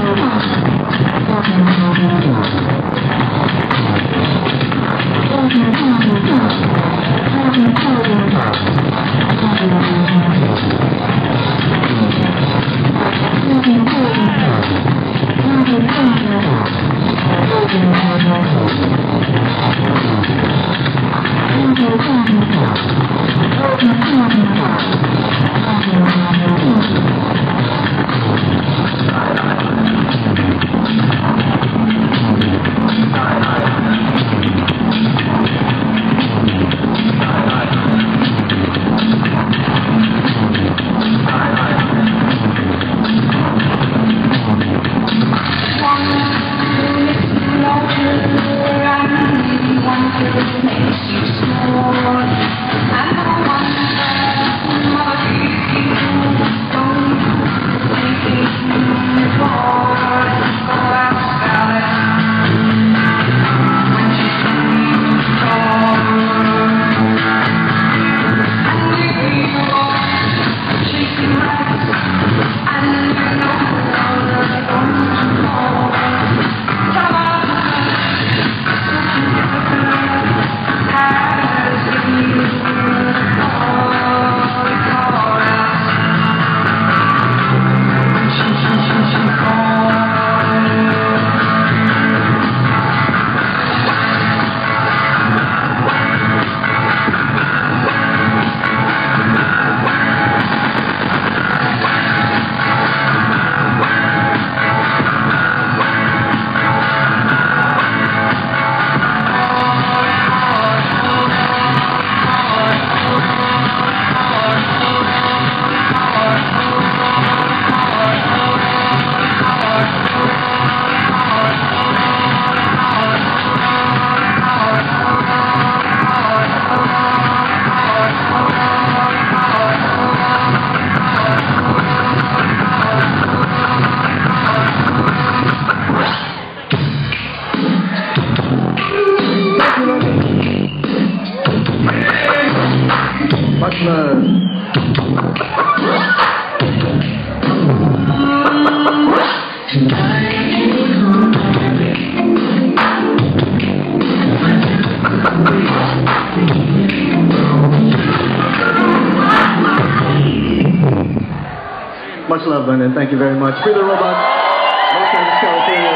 Much love, London. Thank you very much. Free the Robot, Los Angeles, California.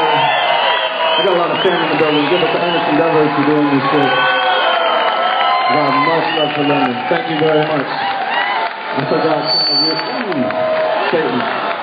We got a lot of fans in the building. Give us a Ernest endeavors for doing this shit. God, much love for London. Thank you very much. I forgot. Satan.